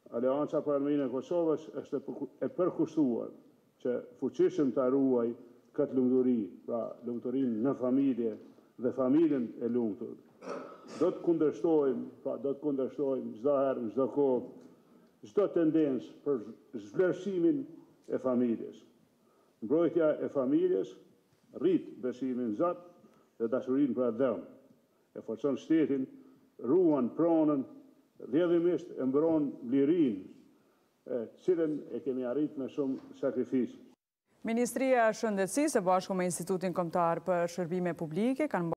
Aleanca për Armeninë e Kosovës është e përkushtuar që fuqishëm të ruaj këtë lumturi, pra lumturinë në familje dhe familjen e lumtur. Do të kundërshtojmë çdo herë, çdo kohë, çdo tendencë për zhvlerësimin e familjes. Mbrojtja e familjes rrit besimin në Zot dhe dashurinë për atë. E forcon shtetin, ruan pronën, rrjedhimisht e mbron lirinë, cilën e kemi arrit me shumë sakrificë. Ministria e Shëndetësisë bashku me Institutin Kombëtar për Shërbime Publike kanë